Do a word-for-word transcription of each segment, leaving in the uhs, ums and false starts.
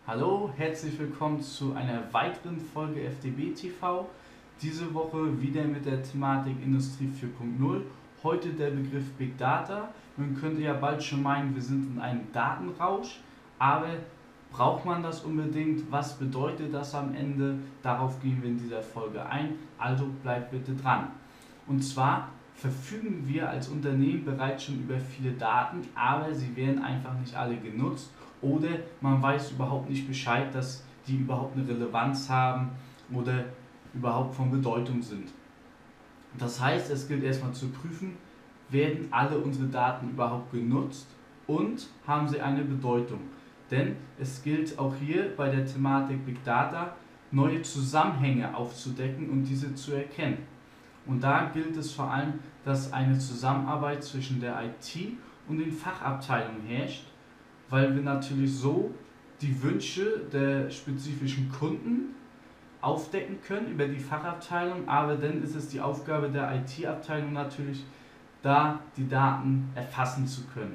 Hallo, herzlich willkommen zu einer weiteren Folge F D B T V. Diese Woche wieder mit der Thematik Industrie vier Punkt null. Heute der Begriff Big Data. Man könnte ja bald schon meinen, wir sind in einem Datenrausch, aber braucht man das unbedingt? Was bedeutet das am Ende? Darauf gehen wir in dieser Folge ein, also bleibt bitte dran. Und zwar verfügen wir als Unternehmen bereits schon über viele Daten, aber sie werden einfach nicht alle genutzt oder man weiß überhaupt nicht Bescheid, dass die überhaupt eine Relevanz haben oder überhaupt von Bedeutung sind. Das heißt, es gilt erstmal zu prüfen, werden alle unsere Daten überhaupt genutzt und haben sie eine Bedeutung. Denn es gilt auch hier bei der Thematik Big Data, neue Zusammenhänge aufzudecken und diese zu erkennen. Und da gilt es vor allem, dass eine Zusammenarbeit zwischen der I T und den Fachabteilungen herrscht, weil wir natürlich so die Wünsche der spezifischen Kunden aufdecken können über die Fachabteilung, aber dann ist es die Aufgabe der I T-Abteilung natürlich, da die Daten erfassen zu können.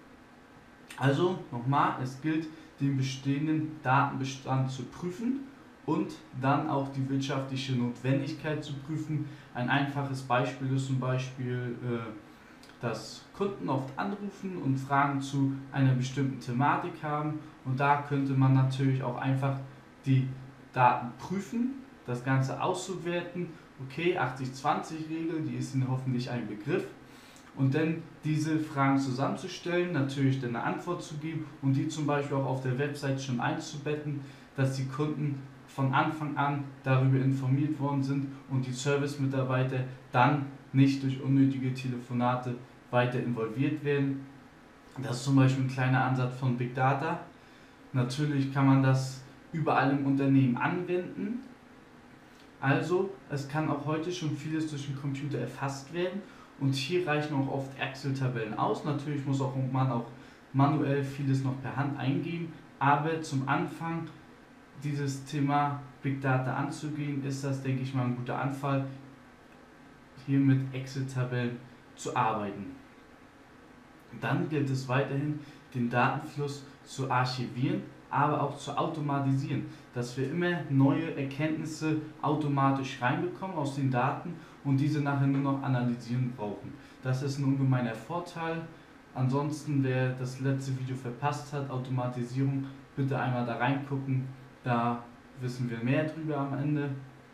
Also nochmal, es gilt, den bestehenden Datenbestand zu prüfen und dann auch die wirtschaftliche Notwendigkeit zu prüfen. Ein einfaches Beispiel ist zum Beispiel, dass Kunden oft anrufen und Fragen zu einer bestimmten Thematik haben und da könnte man natürlich auch einfach die Daten prüfen, das Ganze auszuwerten. Okay, achtzig zwanzig Regel, die ist Ihnen hoffentlich ein Begriff. Und dann diese Fragen zusammenzustellen, natürlich dann eine Antwort zu geben und die zum Beispiel auch auf der Website schon einzubetten, dass die Kunden von Anfang an darüber informiert worden sind und die Service-Mitarbeiter dann nicht durch unnötige Telefonate weiter involviert werden. Das ist zum Beispiel ein kleiner Ansatz von Big Data. Natürlich kann man das überall im Unternehmen anwenden. Also, es kann auch heute schon vieles durch den Computer erfasst werden. Und hier reichen auch oft Excel-Tabellen aus. Natürlich muss auch man auch manuell vieles noch per Hand eingeben. Aber zum Anfang dieses Thema Big Data anzugehen, ist das, denke ich mal, ein guter Anfall, hier mit Excel-Tabellen zu arbeiten. Dann gilt es weiterhin, den Datenfluss zu archivieren, aber auch zu automatisieren, dass wir immer neue Erkenntnisse automatisch reinbekommen aus den Daten und diese nachher nur noch analysieren brauchen. Das ist ein ungemeiner Vorteil. Ansonsten, wer das letzte Video verpasst hat, Automatisierung, bitte einmal da reingucken, da wissen wir mehr drüber am Ende.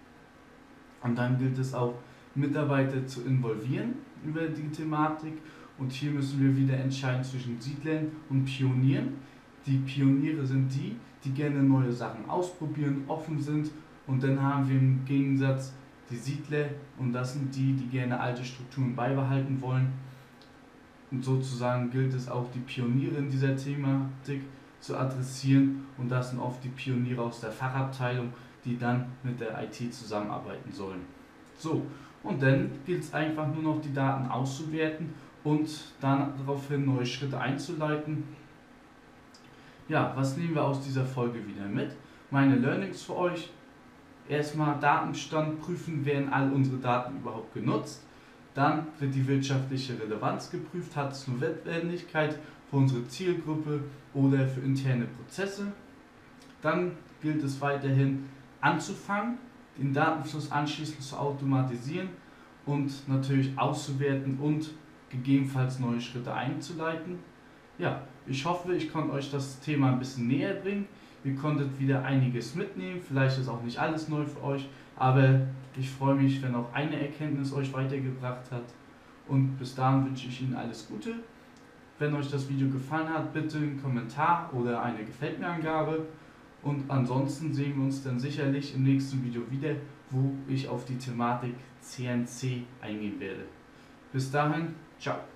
Und dann gilt es auch, Mitarbeiter zu involvieren über die Thematik und hier müssen wir wieder entscheiden zwischen Siedlern und Pionieren. Die Pioniere sind die, die gerne neue Sachen ausprobieren, offen sind und dann haben wir im Gegensatz die Siedler und das sind die, die gerne alte Strukturen beibehalten wollen. Und sozusagen gilt es auch, die Pioniere in dieser Thematik zu adressieren und das sind oft die Pioniere aus der Fachabteilung, die dann mit der I T zusammenarbeiten sollen. So, und dann gilt es einfach nur noch die Daten auszuwerten und dann daraufhin neue Schritte einzuleiten. Ja, was nehmen wir aus dieser Folge wieder mit? Meine Learnings für euch. Erstmal Datenbestand prüfen, werden all unsere Daten überhaupt genutzt. Dann wird die wirtschaftliche Relevanz geprüft, hat es eine Notwendigkeit für unsere Zielgruppe oder für interne Prozesse. Dann gilt es weiterhin anzufangen, den Datenfluss anschließend zu automatisieren und natürlich auszuwerten und gegebenenfalls neue Schritte einzuleiten. Ja, ich hoffe, ich konnte euch das Thema ein bisschen näher bringen. Ihr konntet wieder einiges mitnehmen, vielleicht ist auch nicht alles neu für euch, aber ich freue mich, wenn auch eine Erkenntnis euch weitergebracht hat. Und bis dahin wünsche ich Ihnen alles Gute. Wenn euch das Video gefallen hat, bitte einen Kommentar oder eine Gefällt mir Angabe. Und ansonsten sehen wir uns dann sicherlich im nächsten Video wieder, wo ich auf die Thematik C N C eingehen werde. Bis dahin, ciao.